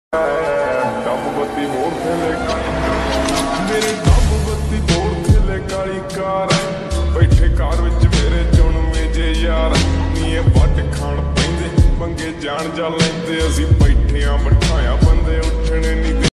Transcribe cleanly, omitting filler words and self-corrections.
Dub बत्ती मोड़ थले मेरे डब बत्ती मोड़ थले काली कार बैठे कार विच मेरे चुनवे जे यार नीए वट खाण पैंदे पंगे जान जा लैंदे असीं बैठे आ बिठाया बंदे उठने नहीं।